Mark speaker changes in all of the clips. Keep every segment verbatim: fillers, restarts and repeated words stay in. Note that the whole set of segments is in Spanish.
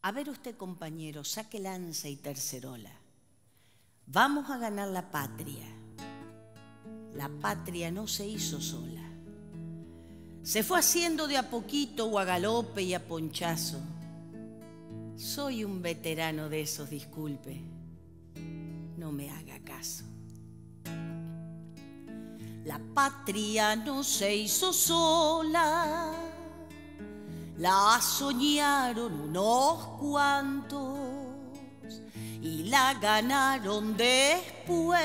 Speaker 1: A ver usted, compañero, saque lanza y tercerola. Vamos a ganar la patria. La patria no se hizo sola. Se fue haciendo de a poquito o a galope y a ponchazo. Soy un veterano de esos, disculpe. No me haga caso. La patria no se hizo sola. La soñaron unos cuantos y la ganaron después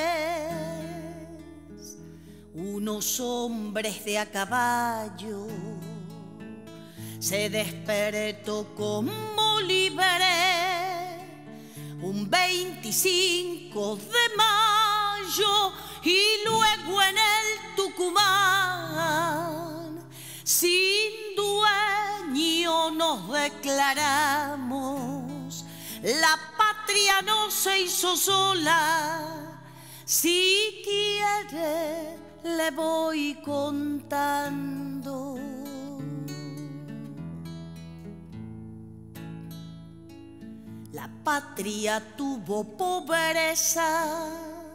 Speaker 1: unos hombres de a caballo. Se despertó como libre un veinticinco de mayo y luego en el Tucumán sin dueño nos declaramos. La patria no se hizo sola. Si quiere le voy contando. La patria tuvo pobreza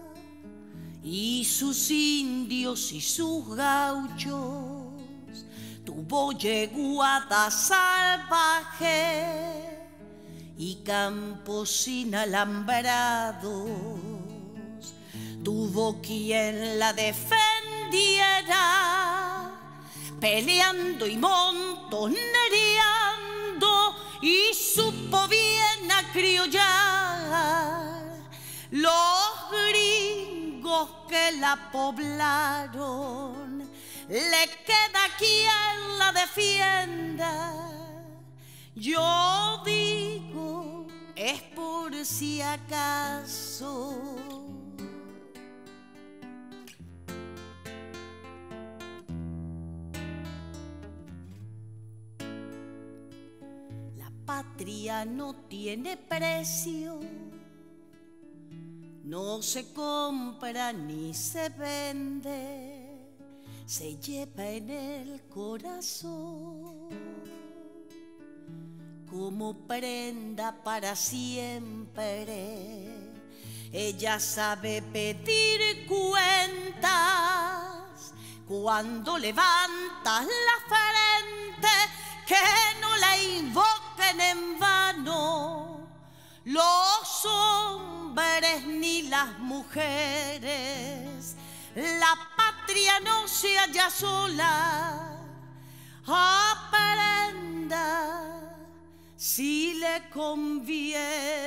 Speaker 1: y sus indios y sus gauchos. Tuvo yeguada salvaje y campos sin alambrados. Tuvo quien la defendiera, peleando y montonereando, y supo bien acriollar los gringos que la poblaron. Le queda quien la defienda. Yo digo, es por si acaso. La patria no tiene precio, no se compra ni se vende. Se lleva en el corazón como prenda para siempre. Ella sabe pedir cuentas cuando levantas la frente, que no la invoquen en vano los hombres ni las mujeres. La patria no se halla sola. Aprenda si le conviene.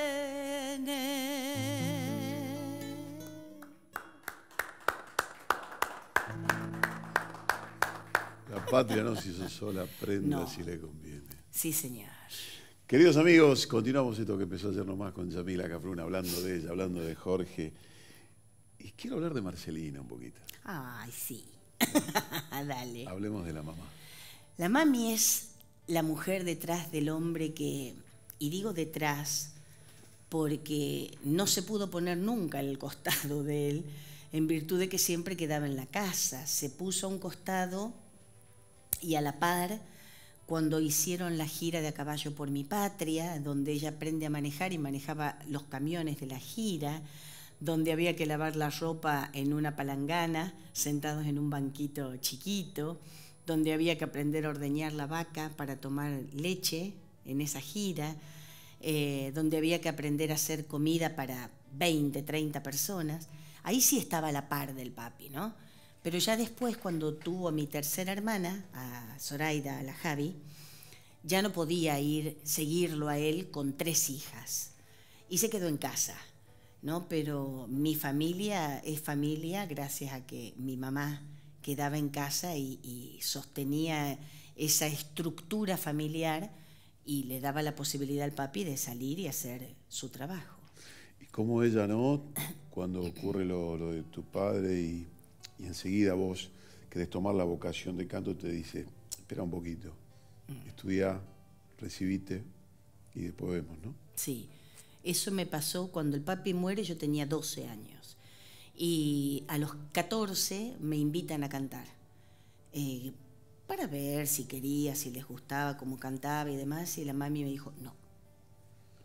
Speaker 2: La patria no se hizo sola, aprenda
Speaker 1: No.
Speaker 2: si le conviene.
Speaker 1: Sí, señor.
Speaker 2: Queridos amigos, continuamos esto que empezó ayer nomás con Yamila Cafruna, hablando de ella, hablando de Jorge. Y quiero hablar de Marcelina un poquito.
Speaker 1: Ay, sí. Dale.
Speaker 2: Hablemos de la mamá.
Speaker 1: La mami es la mujer detrás del hombre que, y digo detrás porque no se pudo poner nunca en el costado de él, en virtud de que siempre quedaba en la casa. Se puso a un costado y a la par cuando hicieron la gira de A Caballo por mi Patria, donde ella aprende a manejar y manejaba los camiones de la gira, donde había que lavar la ropa en una palangana, sentados en un banquito chiquito, donde había que aprender a ordeñar la vaca para tomar leche en esa gira, eh, donde había que aprender a hacer comida para veinte, treinta personas. Ahí sí estaba a la par del papi, ¿no? Pero ya después, cuando tuvo a mi tercera hermana, a Zoraida, a la Javi, ya no podía ir, seguirlo a él con tres hijas. Y se quedó en casa, ¿no? Pero mi familia es familia gracias a que mi mamá quedaba en casa y, y sostenía esa estructura familiar y le daba la posibilidad al papi de salir y hacer su trabajo.
Speaker 2: ¿Y cómo ella, no? Cuando ocurre lo, lo de tu padre y, y enseguida vos querés tomar la vocación de canto, te dice, espera un poquito, estudia, recibite y después vemos, ¿no?
Speaker 1: Sí. Eso me pasó cuando el papi muere, yo tenía doce años. Y a los catorce me invitan a cantar. Eh, para ver si quería, si les gustaba cómo cantaba y demás. Y la mami me dijo, no,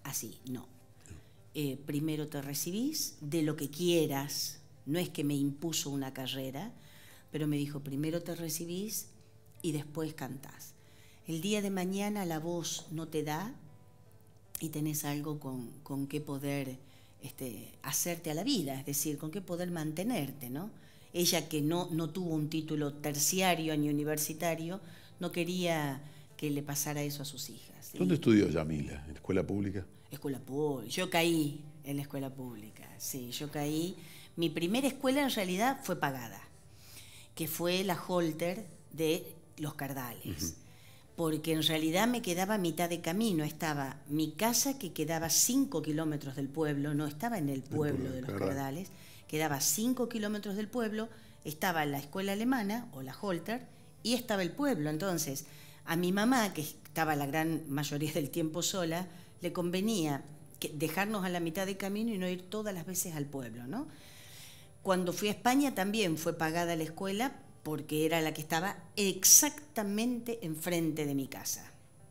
Speaker 1: así, no. Eh, primero te recibís de lo que quieras, no es que me impuso una carrera, pero me dijo, primero te recibís y después cantás. El día de mañana la voz no te da y tenés algo con, con qué poder este, hacerte a la vida, es decir, con qué poder mantenerte, ¿no? Ella, que no, no tuvo un título terciario ni universitario, no quería que le pasara eso a sus hijas.
Speaker 2: ¿Dónde
Speaker 1: y,
Speaker 2: estudió Yamila? ¿En escuela pública?
Speaker 1: Escuela pública. Yo caí en la escuela pública, sí, yo caí. Mi primera escuela en realidad fue pagada, que fue la Holter de Los Cardales. Uh-huh. Porque en realidad me quedaba a mitad de camino. Estaba mi casa, que quedaba cinco kilómetros del pueblo, no estaba en el pueblo, el pueblo de Los Cardales. Cardales, quedaba cinco kilómetros del pueblo, estaba la escuela alemana, o la Holter, y estaba el pueblo. Entonces, a mi mamá, que estaba la gran mayoría del tiempo sola, le convenía que dejarnos a la mitad de camino y no ir todas las veces al pueblo, ¿no? Cuando fui a España también fue pagada la escuela, porque era la que estaba exactamente enfrente de mi casa.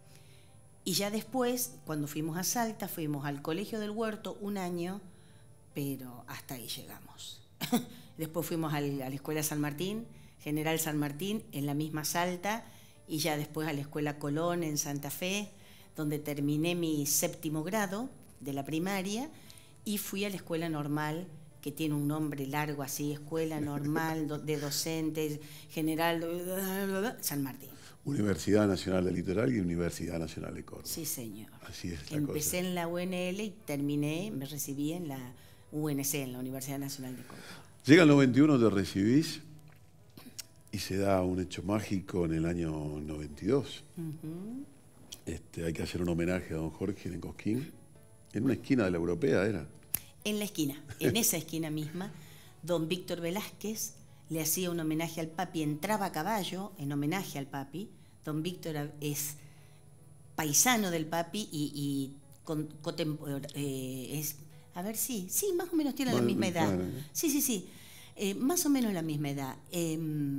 Speaker 1: Y ya después, cuando fuimos a Salta, fuimos al Colegio del Huerto un año, pero hasta ahí llegamos. Después fuimos al, a la Escuela San Martín, General San Martín, en la misma Salta, y ya después a la Escuela Colón en Santa Fe, donde terminé mi séptimo grado de la primaria, y fui a la Escuela Normal, que tiene un nombre largo así, Escuela Normal de Docentes General San Martín.
Speaker 2: Universidad Nacional del Litoral y Universidad Nacional de Córdoba.
Speaker 1: Sí, señor.
Speaker 2: Así es la
Speaker 1: Empecé
Speaker 2: cosa.
Speaker 1: en la U N L y terminé, me recibí en la U N C, en la Universidad Nacional de Córdoba.
Speaker 2: Llega el noventa y uno, te recibís y se da un hecho mágico en el año noventa y dos. Uh-huh. este, hay que hacer un homenaje a don Jorge en Cosquín, en una esquina de la Europea, ¿era?
Speaker 1: En la esquina, en esa esquina misma, don Víctor Velázquez le hacía un homenaje al papi, entraba a caballo en homenaje al papi. Don Víctor es paisano del papi y, y con, eh, es, a ver, sí, sí, más o menos tiene bueno, la misma edad. Claro. Sí, sí, sí, eh, más o menos la misma edad. Eh,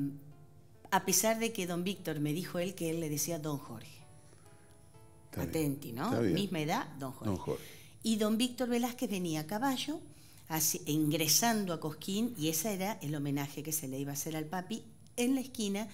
Speaker 1: a pesar de que don Víctor me dijo él que él le decía don Jorge. Está Atenti, bien. ¿No? Misma edad, don Jorge. Don Jorge. Y don Víctor Velázquez venía a caballo, así, ingresando a Cosquín, y ese era el homenaje que se le iba a hacer al papi en la esquina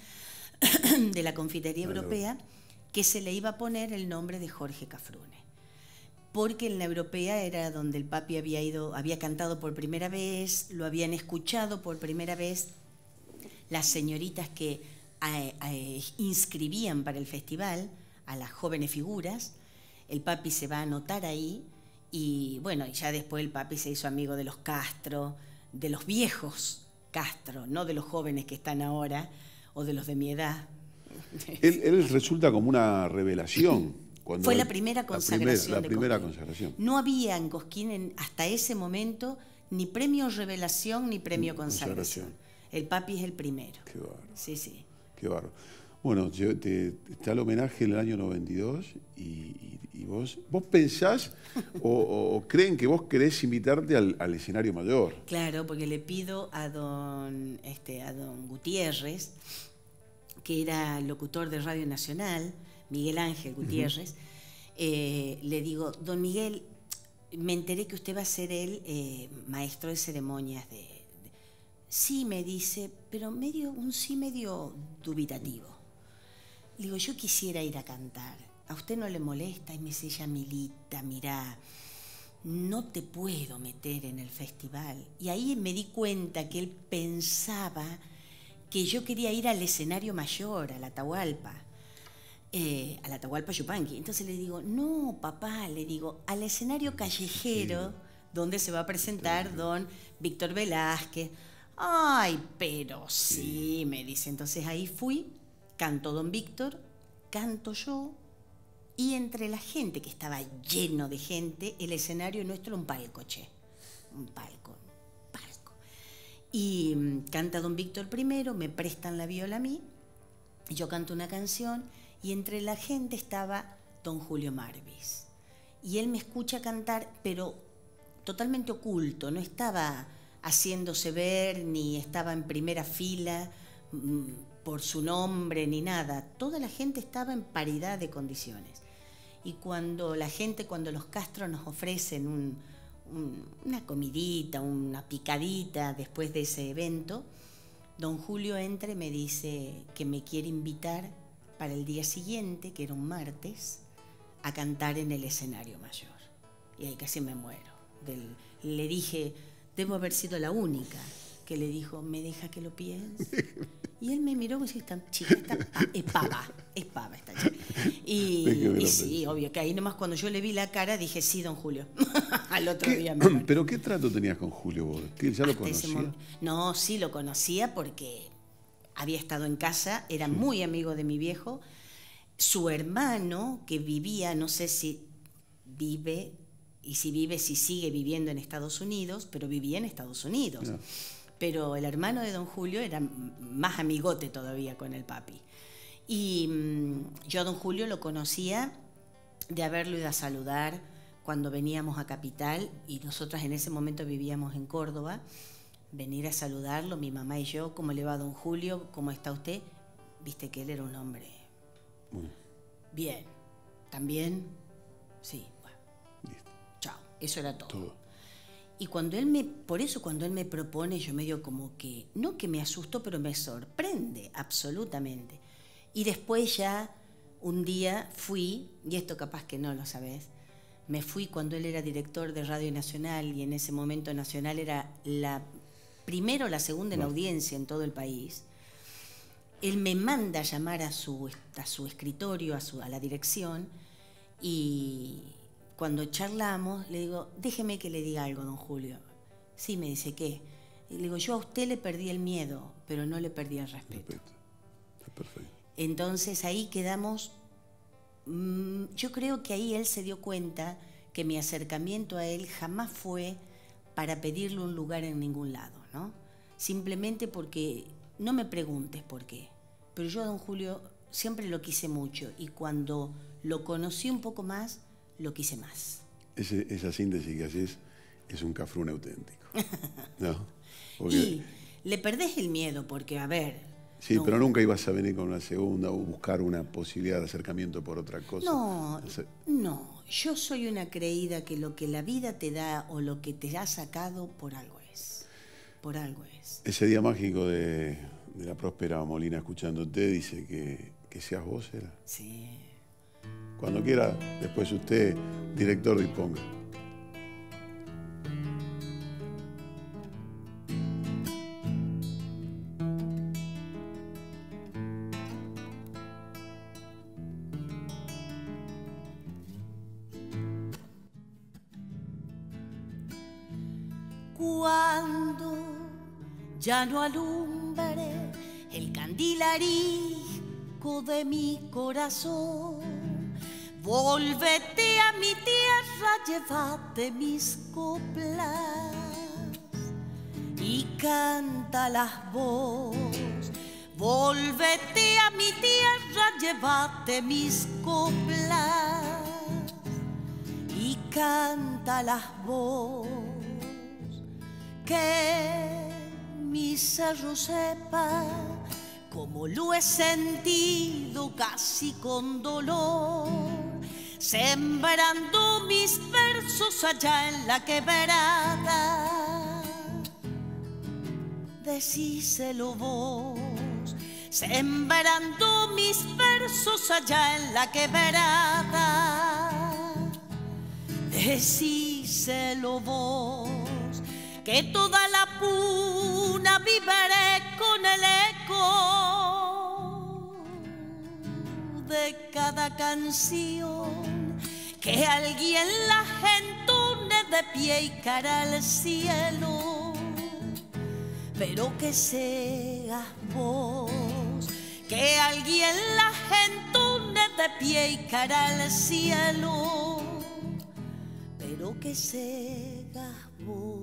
Speaker 1: de la Confitería claro. Europea, que se le iba a poner el nombre de Jorge Cafrune. Porque en la Europea era donde el papi había ido, había cantado por primera vez, lo habían escuchado por primera vez las señoritas que eh, eh, inscribían para el festival a las jóvenes figuras. El papi se va a anotar ahí. Y bueno, ya después el papi se hizo amigo de los Castro, de los viejos Castro, no de los jóvenes que están ahora, o de los de mi edad.
Speaker 2: Él, él resulta como una revelación. Cuando
Speaker 1: Fue
Speaker 2: él,
Speaker 1: la primera consagración.
Speaker 2: La, primer, la
Speaker 1: de
Speaker 2: primera
Speaker 1: Cosquín.
Speaker 2: consagración.
Speaker 1: No había en Cosquín en, hasta ese momento ni premio revelación ni premio consagración. consagración. El papi es el primero.
Speaker 2: Qué bárbaro.
Speaker 1: Sí, sí.
Speaker 2: Qué bárbaro. Bueno, te, te, está el homenaje en el año noventa y dos y, y, y vos, ¿vos pensás o, o creen que vos querés invitarte al, al escenario mayor?
Speaker 1: Claro, porque le pido a don, este, a don Gutiérrez, que era locutor de Radio Nacional, Miguel Ángel Gutiérrez, uh-huh. eh, le digo, don Miguel, me enteré que usted va a ser el eh, maestro de ceremonias de, de... Sí, me dice, pero medio un sí medio dubitativo. Le digo, yo quisiera ir a cantar. ¿A usted no le molesta? Y me dice, Yamilita, mirá, no te puedo meter en el festival. Y ahí me di cuenta que él pensaba que yo quería ir al escenario mayor, a la Atahualpa, eh, a la Atahualpa Yupanqui. Entonces le digo, no, papá, le digo, al escenario callejero, sí, donde se va a presentar don Víctor Velázquez. Ay, pero sí, me dice. Entonces ahí fui. Cantó don Víctor, canto yo, y entre la gente, que estaba lleno de gente, el escenario nuestro era un palco, che, un palco, un palco. Y um, canta don Víctor primero, me prestan la viola a mí, yo canto una canción, y entre la gente estaba don Julio Marvis. Y él me escucha cantar, pero totalmente oculto, no estaba haciéndose ver, ni estaba en primera fila, por su nombre ni nada. Toda la gente estaba en paridad de condiciones. Y cuando la gente, cuando los Castro nos ofrecen un, un, una comidita, una picadita después de ese evento, don Julio entra y me dice que me quiere invitar para el día siguiente, que era un martes, a cantar en el escenario mayor. Y ahí casi me muero. Del, le dije, debo haber sido la única que le dijo, ¿me deja que lo piense? Y él me miró y me dijo, esta chica está, es pava, es pava esta chica. Y, y sí, obvio, que ahí nomás cuando yo le vi la cara dije, sí, don Julio. Al otro
Speaker 2: ¿Qué,
Speaker 1: día me muero.
Speaker 2: ¿Pero qué trato tenías con Julio vos? ¿Ya lo conocías?
Speaker 1: No, sí lo conocía porque había estado en casa, era sí. muy amigo de mi viejo. Su hermano, que vivía, no sé si vive, y si vive, si sigue viviendo en Estados Unidos, pero vivía en Estados Unidos. No. Pero el hermano de don Julio era más amigote todavía con el papi. Y mmm, yo a don Julio lo conocía de haberlo ido a saludar cuando veníamos a Capital, y nosotras en ese momento vivíamos en Córdoba, venir a saludarlo, mi mamá y yo, ¿cómo le va don Julio? ¿Cómo está usted? Viste que él era un hombre
Speaker 2: bueno.
Speaker 1: bien. ¿También? Sí, bueno. Listo. Chao, eso era todo. todo. Y cuando él me, por eso cuando él me propone, yo medio como que, no que me asustó, pero me sorprende absolutamente. Y después ya, un día fui, y esto capaz que no lo sabés, me fui cuando él era director de Radio Nacional, y en ese momento Nacional era la, primero o la segunda en audiencia en todo el país. Él me manda a llamar a su, a su escritorio, a, su, a la dirección, y cuando charlamos, le digo, déjeme que le diga algo, don Julio. Sí, me dice, ¿qué? Y le digo, yo a usted le perdí el miedo, pero no le perdí el respeto.
Speaker 2: Respeto. Es perfecto.
Speaker 1: Entonces ahí quedamos, mmm, yo creo que ahí él se dio cuenta que mi acercamiento a él jamás fue para pedirle un lugar en ningún lado, ¿no? Simplemente porque, no me preguntes por qué, pero yo a don Julio siempre lo quise mucho, y cuando lo conocí un poco más, lo quise más.
Speaker 2: Ese, esa síntesis que haces es un cafrún auténtico, ¿no? Porque...
Speaker 1: Y le perdés el miedo porque, a ver...
Speaker 2: Sí, no, pero nunca ibas a venir con una segunda o buscar una posibilidad de acercamiento por otra cosa.
Speaker 1: No, no. Yo soy una creída que lo que la vida te da o lo que te ha sacado, por algo es. Por algo es.
Speaker 2: Ese día mágico de, de la próspera Molina escuchándote dice que, que seas vos, ¿era?
Speaker 1: Sí.
Speaker 2: Cuando quiera, después usted, director, disponga.
Speaker 1: Cuando ya no alumbre el candil arisco de mi corazón, volvete a mi tierra, llévate mis coplas y cántalas vos. Volvete a mi tierra, llévate mis coplas y cántalas vos. Que mi cerro sepa como lo he sentido casi con dolor, sembrando mis versos allá en la quebrada. Decíselo vos, sembrando mis versos allá en la quebrada. Decíselo vos, que toda la puna viviré con el eco de cada canción, que alguien la entone de pie y cara al cielo, pero que seas vos, que alguien la entone de pie y cara al cielo, pero que seas vos.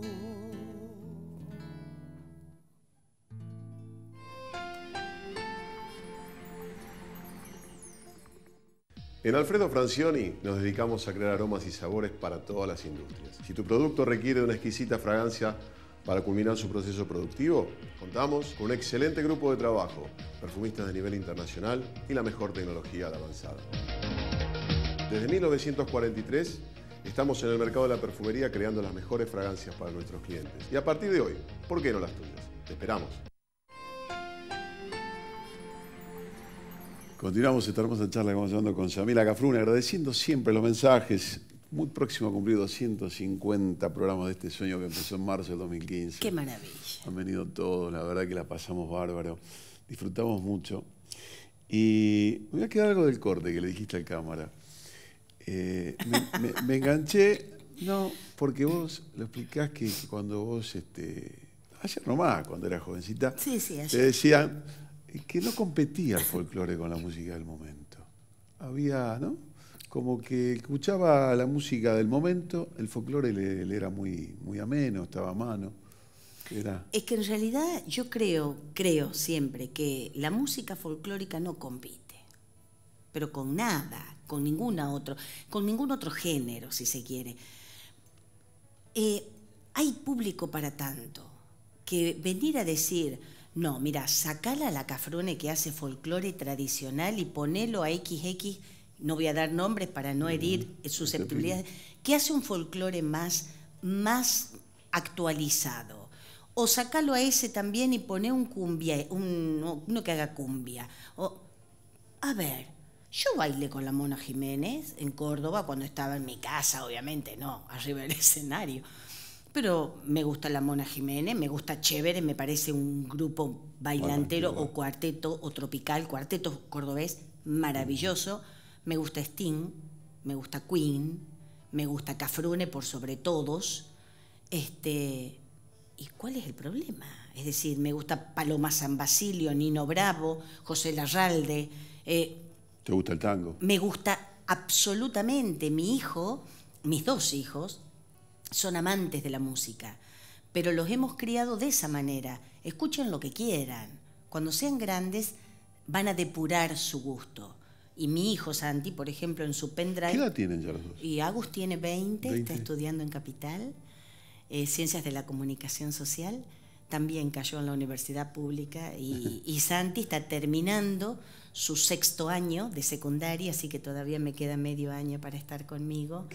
Speaker 2: En Alfredo Francioni nos dedicamos a crear aromas y sabores para todas las industrias. Si tu producto requiere de una exquisita fragancia para culminar su proceso productivo, contamos con un excelente grupo de trabajo, perfumistas de nivel internacional y la mejor tecnología de avanzada. Desde mil novecientos cuarenta y tres estamos en el mercado de la perfumería creando las mejores fragancias para nuestros clientes. Y a partir de hoy, ¿por qué no las tuyas? Te esperamos. Continuamos esta hermosa charla que vamos llevando con Yamila Gafrune, agradeciendo siempre los mensajes. Muy próximo a cumplir doscientos cincuenta programas de este sueño que empezó en marzo del dos mil quince.
Speaker 1: ¡Qué maravilla!
Speaker 2: Han venido todos, la verdad que la pasamos bárbaro. Disfrutamos mucho. Y me voy a quedar algo del corte que le dijiste al cámara. Eh, me, me, me enganché, no, porque vos lo explicás que, que cuando vos, este, ayer nomás, cuando eras jovencita,
Speaker 1: sí, sí, ayer.
Speaker 2: te decían que no competía el folclore con la música del momento. Había, ¿no? Como que escuchaba la música del momento, el folclore le, le era muy, muy ameno, estaba a mano. Era...
Speaker 1: Es que en realidad yo creo, creo siempre que la música folclórica no compite, pero con nada, con ninguna otro, con ningún otro género, si se quiere. Eh, hay público para tanto, que venir a decir, no, mira, sacala a la Gafrune que hace folclore tradicional y ponelo a equis equis, no voy a dar nombres para no herir susceptibilidades, que hace un folclore más, más actualizado. O sacalo a ese también y poné un cumbia, un, uno que haga cumbia. O, a ver, yo bailé con la Mona Jiménez en Córdoba cuando estaba en mi casa, obviamente, no, arriba del escenario. Pero me gusta la Mona Jiménez, me gusta Chévere, me parece un grupo bailantero o cuarteto o tropical, cuarteto cordobés maravilloso. Me gusta Sting, me gusta Queen, me gusta Gafrune por sobre todos. Este, ¿y cuál es el problema? Es decir, me gusta Paloma San Basilio, Nino Bravo, José Larralde. Eh,
Speaker 2: ¿Te gusta el tango?
Speaker 1: Me gusta absolutamente. Mi hijo, mis dos hijos, son amantes de la música, pero los hemos criado de esa manera. Escuchen lo que quieran. Cuando sean grandes van a depurar su gusto. Y mi hijo Santi, por ejemplo, en su pendrive...
Speaker 2: ¿Qué edad tienen ya los dos?
Speaker 1: Y Agus tiene veinte,
Speaker 2: veinte.
Speaker 1: Está estudiando en Capital, eh, Ciencias de la Comunicación Social, también cayó en la universidad pública, y, y Santi está terminando su sexto año de secundaria, así que todavía me queda medio año para estar conmigo.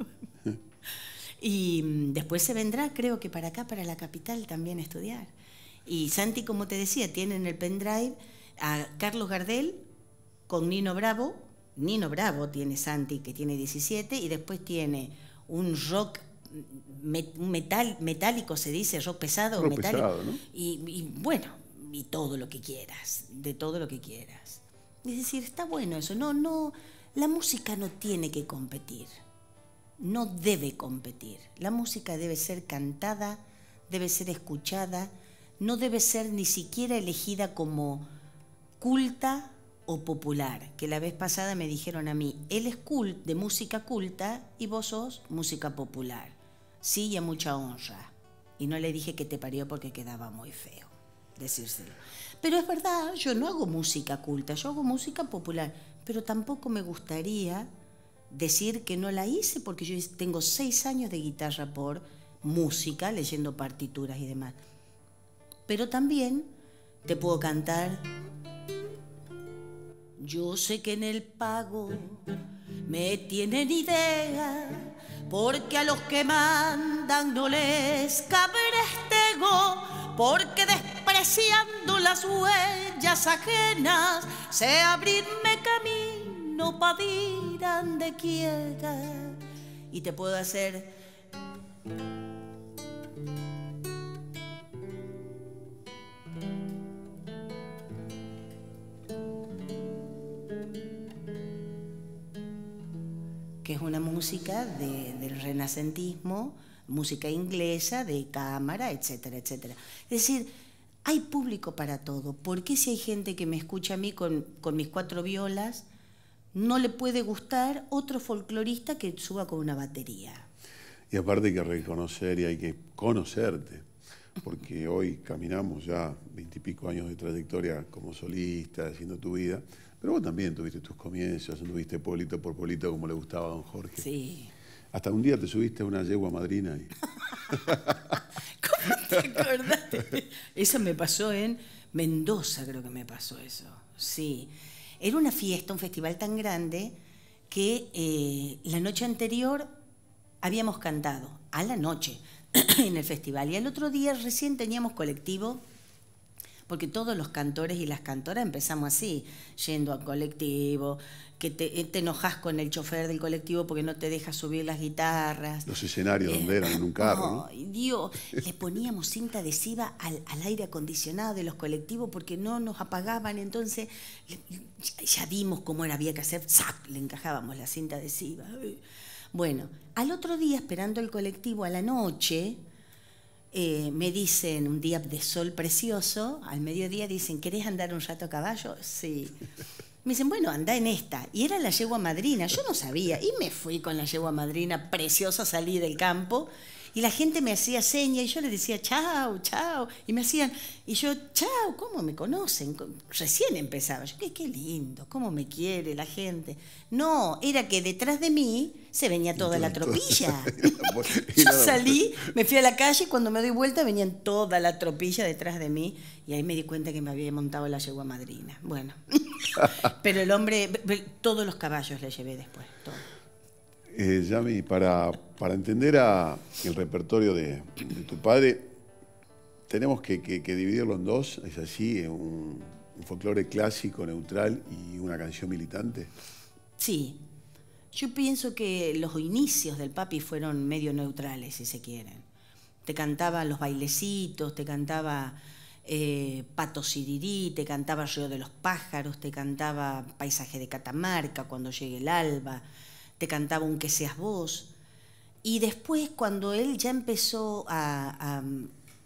Speaker 1: Y después se vendrá, creo que para acá, para la Capital, también a estudiar. Y Santi, como te decía, tiene en el pendrive a Carlos Gardel con Nino Bravo. Nino Bravo tiene Santi, que tiene diecisiete, y después tiene un rock un metal, metálico, se dice, rock pesado.
Speaker 2: Rock
Speaker 1: metálico,
Speaker 2: pesado, ¿no?
Speaker 1: Y, y bueno, y todo lo que quieras, de todo lo que quieras. Es decir, está bueno eso. No, no, la música no tiene que competir. No debe competir. La música debe ser cantada, debe ser escuchada, no debe ser ni siquiera elegida como culta o popular, que la vez pasada me dijeron a mí, él es cult, de música culta y vos sos música popular. Sí, y a mucha honra. Y no le dije que te parió porque quedaba muy feo decírselo. Pero es verdad, yo no hago música culta, yo hago música popular, pero tampoco me gustaría decir que no la hice porque yo tengo seis años de guitarra por música, leyendo partituras y demás. Pero también te puedo cantar. Yo sé que en el pago me tienen idea, porque a los que mandan no les cabe este ego, porque despreciando las huellas ajenas sé abrirme camino pa' ir donde quiera. Y te puedo hacer... que es una música de, del renacentismo, música inglesa, de cámara, etcétera, etcétera. Es decir, hay público para todo. ¿Por qué si hay gente que me escucha a mí con, con mis cuatro violas, no le puede gustar otro folclorista que suba con una batería?
Speaker 2: Y aparte hay que reconocer y hay que conocerte, porque hoy caminamos ya veintipico años de trayectoria como solista, haciendo tu vida. Pero vos también tuviste tus comienzos, anduviste polito por polito como le gustaba a don Jorge.
Speaker 1: Sí.
Speaker 2: Hasta un día te subiste a una yegua madrina. Y...
Speaker 1: ¿Cómo te acordaste? Eso me pasó en Mendoza, creo que me pasó eso. Sí. Era una fiesta, un festival tan grande que eh, la noche anterior habíamos cantado, a la noche, en el festival. Y al otro día recién teníamos colectivo, porque todos los cantores y las cantoras empezamos así, yendo al colectivo, que te, te enojas con el chofer del colectivo porque no te deja subir las guitarras.
Speaker 2: Los escenarios
Speaker 1: eh,
Speaker 2: donde eran, en un carro,
Speaker 1: oh, ¿no? Dios, le poníamos cinta adhesiva al, al aire acondicionado de los colectivos porque no nos apagaban, entonces ya vimos cómo era, había que hacer, ¡zac!, le encajábamos la cinta adhesiva. Bueno, al otro día, esperando el colectivo a la noche, eh, me dicen, un día de sol precioso, al mediodía dicen, ¿querés andar un rato a caballo? Sí. Me dicen, bueno, anda en esta. Y era la yegua madrina, yo no sabía. Y me fui con la yegua madrina preciosa, salí del campo. Y la gente me hacía seña y yo les decía, chao, chao. Y me hacían, y yo, chao, ¿cómo me conocen? Recién empezaba. Yo, qué, qué lindo, cómo me quiere la gente. No, era que detrás de mí se venía toda la tropilla. Yo salí, me fui a la calle y cuando me doy vuelta venían toda la tropilla detrás de mí. Y ahí me di cuenta que me había montado la yegua madrina. Bueno, pero el hombre, todos los caballos le llevé después, todo.
Speaker 2: Eh, Yami, para, para entender a el repertorio de, de tu padre, tenemos que, que, que dividirlo en dos, ¿es así? Un, un folclore clásico, neutral y una canción militante.
Speaker 1: Sí, yo pienso que los inicios del papi fueron medio neutrales, si se quieren. Te cantaba los bailecitos, te cantaba eh, Pato Sirirí, te cantaba Río de los Pájaros, te cantaba Paisaje de Catamarca, Cuando llegue el alba, te cantaba Un que seas vos. Y después, cuando él ya empezó a, a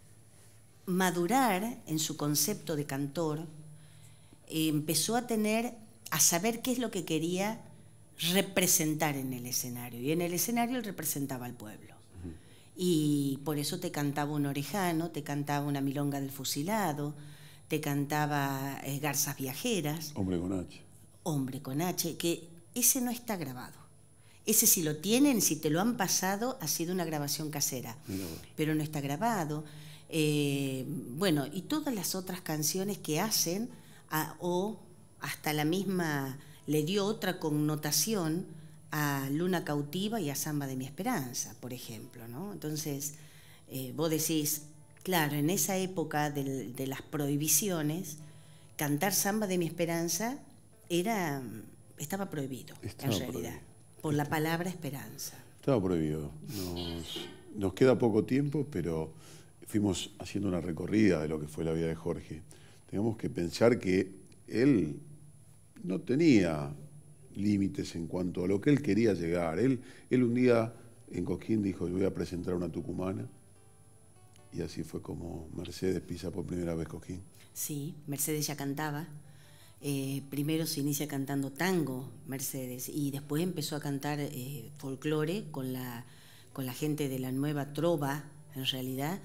Speaker 1: madurar en su concepto de cantor, eh, empezó a tener, a saber qué es lo que quería representar en el escenario. Y en el escenario él representaba al pueblo. Uh-huh. Y por eso te cantaba un orejano, te cantaba una milonga del fusilado, te cantaba eh, Garzas Viajeras.
Speaker 2: Hombre con H.
Speaker 1: Hombre con H, que ese no está grabado. Ese, si lo tienen, si te lo han pasado, ha sido una grabación casera, no. Pero no está grabado. Eh, bueno, y todas las otras canciones que hacen, a, o hasta la misma le dio otra connotación a Luna Cautiva y a Samba de mi Esperanza, por ejemplo, ¿no? Entonces, eh, vos decís, claro, en esa época de, de las prohibiciones, cantar Samba de mi Esperanza era, estaba prohibido, estaba en realidad. Prohibido. Por la palabra esperanza.
Speaker 2: Estaba prohibido. Nos, nos queda poco tiempo, pero fuimos haciendo una recorrida de lo que fue la vida de Jorge. Tenemos que pensar que él no tenía límites en cuanto a lo que él quería llegar. Él, él un día en Cosquín dijo, yo voy a presentar a una tucumana. Y así fue como Mercedes pisa por primera vez Cosquín.
Speaker 1: Sí, Mercedes ya cantaba. Eh, primero se inicia cantando tango, Mercedes, y después empezó a cantar eh, folclore con la, con la gente de la nueva trova, en realidad,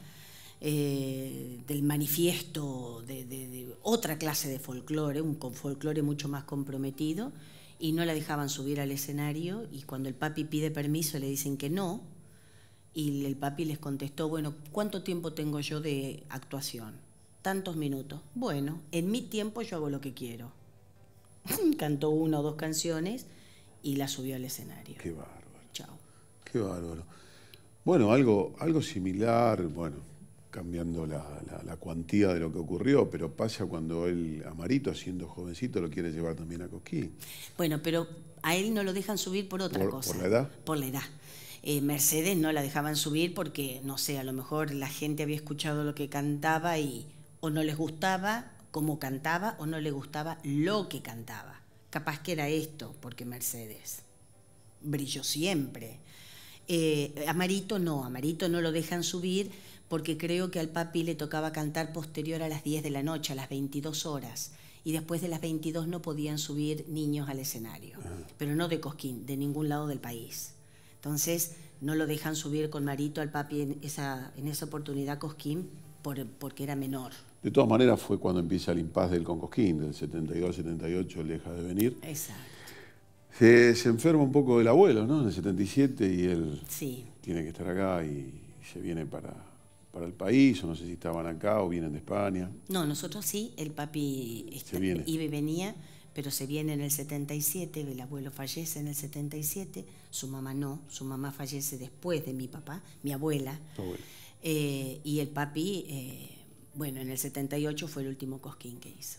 Speaker 1: eh, del manifiesto, de, de, de otra clase de folclore, un folclore mucho más comprometido, y no la dejaban subir al escenario, y cuando el papi pide permiso le dicen que no, y el papi les contestó, bueno, ¿cuánto tiempo tengo yo de actuación? Tantos minutos. Bueno, en mi tiempo yo hago lo que quiero. Cantó una o dos canciones y la subió al escenario.
Speaker 2: Qué bárbaro.
Speaker 1: Chao.
Speaker 2: Qué bárbaro. Bueno, algo, algo similar, bueno, cambiando la, la, la cuantía de lo que ocurrió, pero pasa cuando él, Amarito, siendo jovencito, lo quiere llevar también a Cosquín.
Speaker 1: Bueno, pero a él no lo dejan subir por otra
Speaker 2: ¿Por,
Speaker 1: cosa.
Speaker 2: ¿Por la edad?
Speaker 1: Por la edad. Eh, Mercedes no la dejaban subir porque, no sé, a lo mejor la gente había escuchado lo que cantaba y o no les gustaba cómo cantaba o no les gustaba lo que cantaba. Capaz que era esto, porque Mercedes brilló siempre. Eh, Amarito no, Amarito no lo dejan subir porque creo que al papi le tocaba cantar posterior a las diez de la noche, a las veintidós horas. Y después de las veintidós no podían subir niños al escenario. Pero no de Cosquín, de ningún lado del país. Entonces no lo dejan subir con Marito al papi en esa, en esa oportunidad Cosquín por, porque era menor.
Speaker 2: De todas maneras fue cuando empieza el impas del con Cosquín, del setenta y dos al setenta y ocho él deja de venir.
Speaker 1: Exacto.
Speaker 2: Se, se enferma un poco del abuelo, ¿no? En el setenta y siete y él
Speaker 1: sí.
Speaker 2: tiene que estar acá y se viene para, para el país, o no sé si estaban acá o vienen de España.
Speaker 1: No, nosotros sí, el papi está,
Speaker 2: viene.
Speaker 1: iba y venía, pero se viene en el setenta y siete, el abuelo fallece en el setenta y siete, su mamá no, su mamá fallece después de mi papá, mi abuela, oh, eh, y el papi, eh, bueno, en el setenta y ocho fue el último cosquín que hizo.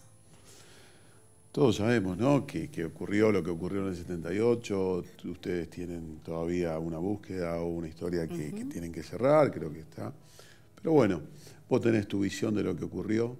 Speaker 2: Todos sabemos, ¿no?, que, que ocurrió lo que ocurrió en el setenta y ocho, ustedes tienen todavía una búsqueda o una historia que, uh-huh. que tienen que cerrar, creo que está. Pero bueno, vos tenés tu visión de lo que ocurrió.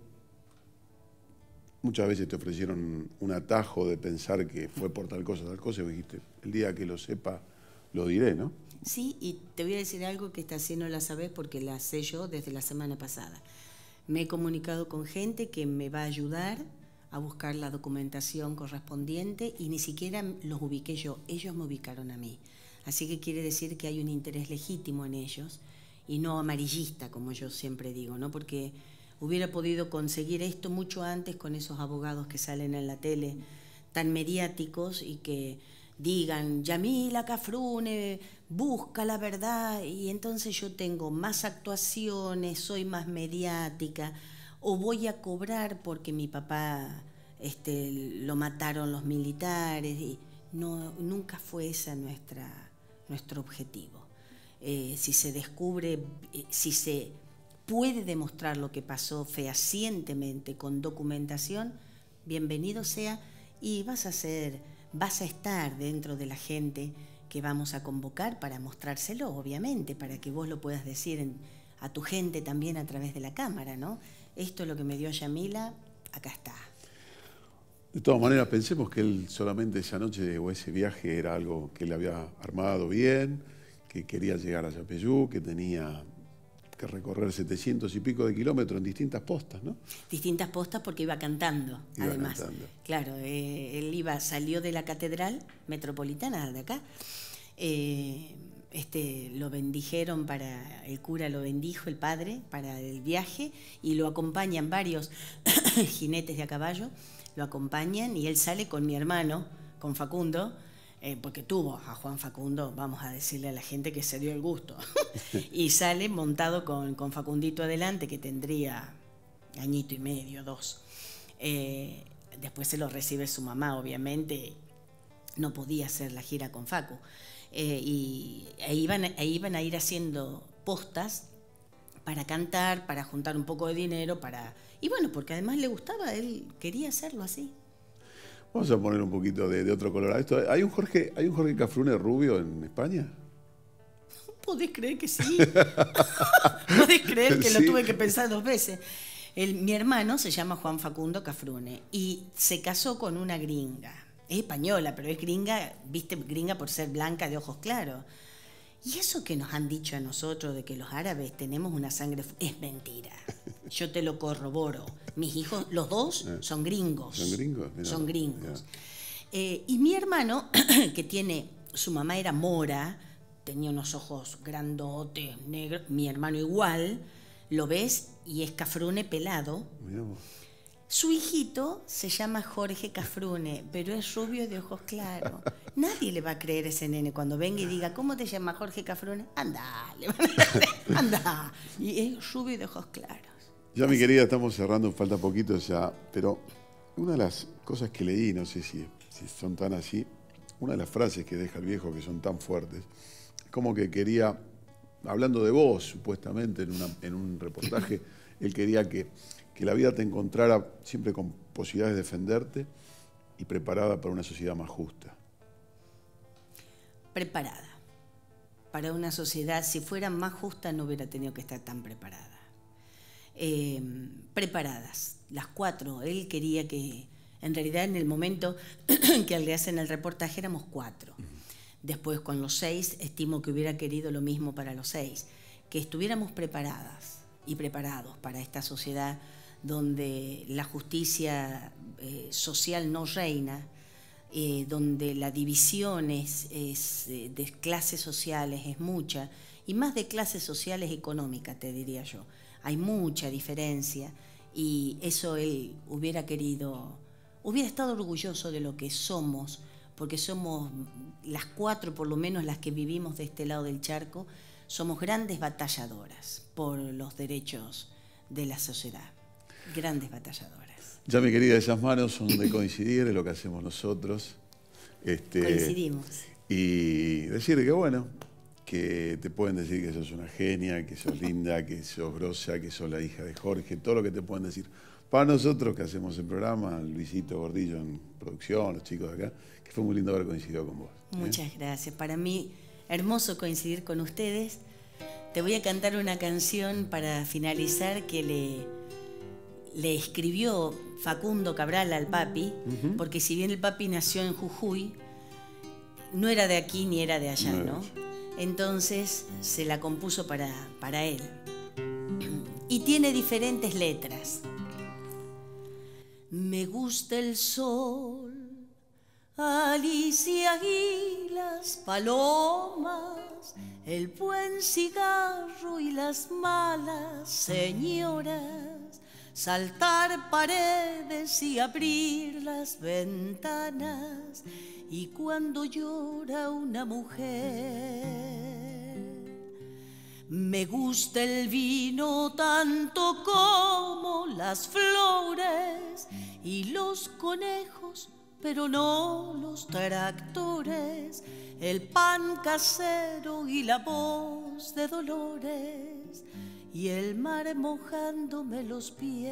Speaker 2: Muchas veces te ofrecieron un atajo de pensar que fue por tal cosa, tal cosa, y dijiste, el día que lo sepa, lo diré, ¿no?
Speaker 1: Sí, y te voy a decir algo que esta sí no la sabés porque la sé yo desde la semana pasada. Me he comunicado con gente que me va a ayudar a buscar la documentación correspondiente y ni siquiera los ubiqué yo, ellos me ubicaron a mí. Así que quiere decir que hay un interés legítimo en ellos y no amarillista, como yo siempre digo, ¿no? Porque hubiera podido conseguir esto mucho antes con esos abogados que salen en la tele tan mediáticos y que digan, Yamila Cafrune busca la verdad, y entonces yo tengo más actuaciones, soy más mediática, o voy a cobrar porque mi papá este, lo mataron los militares. Y no, nunca fue ese nuestra, nuestro objetivo. Eh, si se descubre, eh, si se puede demostrar lo que pasó fehacientemente con documentación, bienvenido sea, y vas a ser, vas a estar dentro de la gente que vamos a convocar para mostrárselo, obviamente, para que vos lo puedas decir en, a tu gente también a través de la cámara, ¿no? Esto es lo que me dio Yamila, acá está.
Speaker 2: De todas maneras, pensemos que él solamente esa noche o ese viaje era algo que él había armado bien, que quería llegar a Yapeyú, que tenía que recorrer setecientos y pico de kilómetros en distintas postas, ¿no?
Speaker 1: Distintas postas porque iba cantando, iba además. Cantando. Claro, eh, él iba, salió de la catedral metropolitana de acá, eh, Este, lo bendijeron para, el cura lo bendijo, el padre, para el viaje, y lo acompañan varios jinetes de a caballo, lo acompañan y él sale con mi hermano, con Facundo, eh, porque tuvo a Juan Facundo, vamos a decirle a la gente que se dio el gusto, y sale montado con, con Facundito adelante, que tendría añito y medio, dos. Eh, después se lo recibe su mamá, obviamente, no podía hacer la gira con Facu. Eh, y ahí iban, ahí iban a ir haciendo postas para cantar, para juntar un poco de dinero, para y bueno, porque además le gustaba, él quería hacerlo así.
Speaker 2: Vamos a poner un poquito de, de otro color a esto. ¿Hay un Jorge, hay un Jorge Cafrune rubio en España?
Speaker 1: ¿Podés creer que sí? ¿Podés creer que sí? Lo tuve que pensar dos veces? El, mi hermano se llama Juan Facundo Cafrune y se casó con una gringa. Es española, pero es gringa, viste, gringa por ser blanca de ojos claros. Y eso que nos han dicho a nosotros de que los árabes tenemos una sangre, es mentira. Yo te lo corroboro. Mis hijos, los dos, son gringos.
Speaker 2: ¿Son gringos? Mirá,
Speaker 1: son gringos. Eh, y mi hermano, que tiene, su mamá era mora, tenía unos ojos grandotes, negros, mi hermano igual, lo ves y es Cafrune pelado.
Speaker 2: Mirá vos.
Speaker 1: Su hijito se llama Jorge Cafrune, pero es rubio de ojos claros. Nadie le va a creer a ese nene cuando venga y diga, ¿cómo te llamas Jorge Cafrune? Anda, le van a creer, anda. Y es rubio de ojos claros.
Speaker 2: Ya, mi querida, estamos cerrando, falta poquito ya, pero una de las cosas que leí, no sé si, si son tan así, una de las frases que deja el viejo que son tan fuertes, como que quería, hablando de vos, supuestamente, en, una, en un reportaje, él quería que... que la vida te encontrara siempre con posibilidades de defenderte y preparada para una sociedad más justa.
Speaker 1: Preparada. Para una sociedad, si fuera más justa, no hubiera tenido que estar tan preparada. Eh, preparadas, las cuatro. Él quería que, en realidad, en el momento que le hacen el reportaje, éramos cuatro. Uh-huh. Después, con los seis, estimo que hubiera querido lo mismo para los seis, que estuviéramos preparadas y preparados para esta sociedad donde la justicia eh, social no reina, eh, donde la división es, es, eh, de clases sociales es mucha, y más de clases sociales económicas, te diría yo. Hay mucha diferencia, y eso él hubiera querido, hubiera estado orgulloso de lo que somos, porque somos las cuatro, por lo menos las que vivimos de este lado del charco, somos grandes batalladoras por los derechos de la sociedad. grandes batalladoras.
Speaker 2: Ya, mi querida, esas manos son de coincidir, es lo que hacemos nosotros. Este,
Speaker 1: Coincidimos.
Speaker 2: Y decir que, bueno, que te pueden decir que sos una genia, que sos linda, que sos grosa, que sos la hija de Jorge, todo lo que te pueden decir. Para nosotros que hacemos el programa, Luisito Gordillo en producción, los chicos de acá, que fue muy lindo haber coincidido con vos. ¿eh?
Speaker 1: Muchas gracias. Para mí, hermoso coincidir con ustedes. Te voy a cantar una canción para finalizar que le, le escribió Facundo Cabral al papi, uh-huh. porque si bien el papi nació en Jujuy, no era de aquí ni era de allá, ¿no? ¿no? Entonces se la compuso para, para él. Y tiene diferentes letras. Me gusta el sol, Alicia y las palomas, el buen cigarro y las malas señoras, saltar paredes y abrir las ventanas, y cuando llora una mujer. Me gusta el vino tanto como las flores y los conejos, pero no los tractores, el pan casero y la voz de Dolores, y el mar mojándome los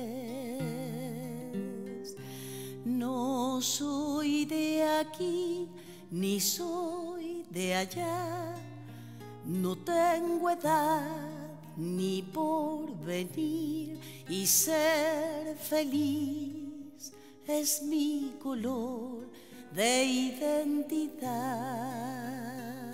Speaker 1: pies. No soy de aquí, ni soy de allá, no tengo edad ni porvenir, y ser feliz es mi color de identidad.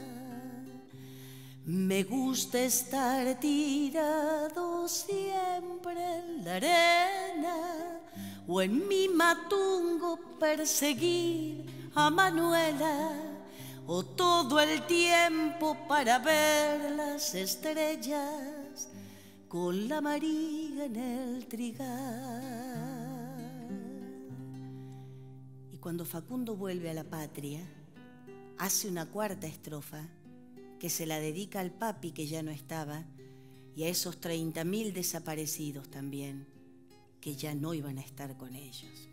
Speaker 1: Me gusta estar tirado siempre en la arena, o en mi matungo perseguir a Manuela, o todo el tiempo para ver las estrellas con la María en el trigal. Y cuando Facundo vuelve a la patria, hace una cuarta estrofa que se la dedica al papi que ya no estaba, y a esos treinta mil desaparecidos también, que ya no iban a estar con ellos.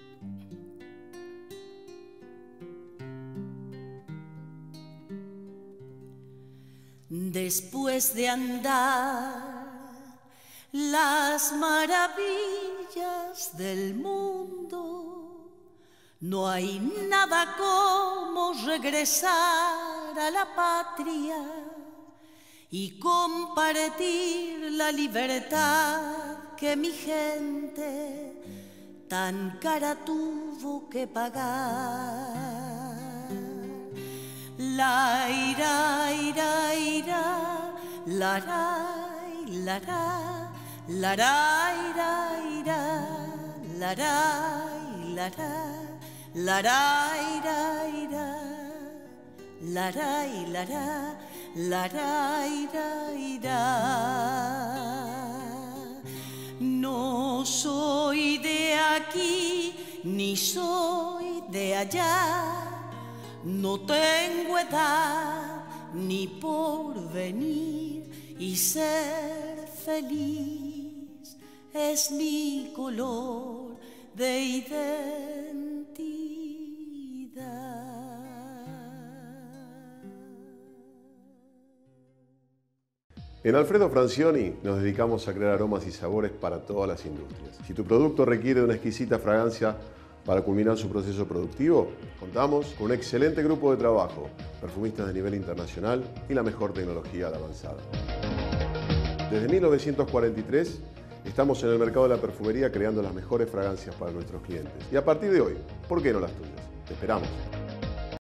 Speaker 1: Después de andar las maravillas del mundo, no hay nada como regresar a la patria y compartir la libertad que mi gente tan cara tuvo que pagar. La ira, ira, ira, la ra, la ra, la ra, ira, ira, la ra, la ra, la ra, ira, ira, la ra, la ra, la ra, ira, ira. No soy de aquí ni soy de allá, no tengo edad ni porvenir, y ser feliz es mi color de identidad.
Speaker 3: En Alfredo Francioni nos dedicamos a crear aromas y sabores para todas las industrias. Si tu producto requiere de una exquisita fragancia para culminar su proceso productivo, contamos con un excelente grupo de trabajo, perfumistas de nivel internacional y la mejor tecnología de avanzada. Desde mil novecientos cuarenta y tres estamos en el mercado de la perfumería creando las mejores fragancias para nuestros clientes. Y a partir de hoy, ¿por qué no las tuyas? Te esperamos.